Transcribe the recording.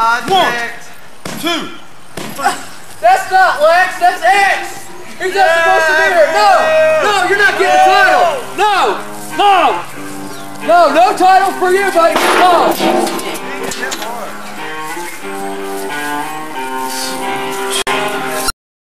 2. That's not Lex, that's X! He's not supposed to be here! No! No, you're not getting a title! No! No! No, no title for you, buddy! No!